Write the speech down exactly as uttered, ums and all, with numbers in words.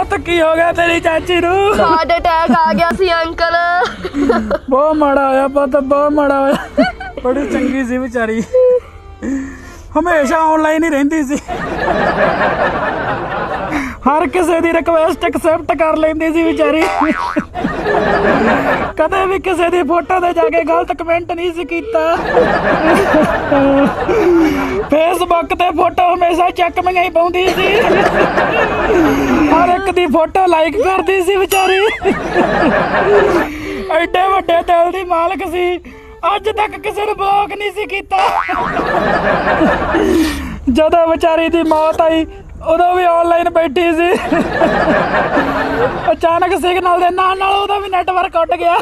पुत की हो गया तेरी चाची नू? हार्ट अटैक आ गया सी अंकल। बहुत माड़ा होया पुत, बहुत माड़ा होया। बड़ी चंगी सी बेचारी, हमेशा ऑनलाइन ही रहिंदी सी, हर किसी दी रिक्वेस्ट एक्सेप्ट कर लेंदी सी बेचारी। कदे भी किसी दी फोटो ते जाके गलत कमेंट नहीं सी कीता। फेसबुक ते फोटो हमेशा चकमियां ही पाउंदी सी, हर एक दी फोटो लाइक करदी सी बेचारी। एडे वड्डे दिल दी मालक सी, अज तक किसी ने ब्लॉक नहीं सी कीता। जदों बेचारी दी मौत आई उदों भी ऑनलाइन बैठी सी, अचानक सिग्नल दे नाल नाल उदा भी नेटवर्क उड़ गया।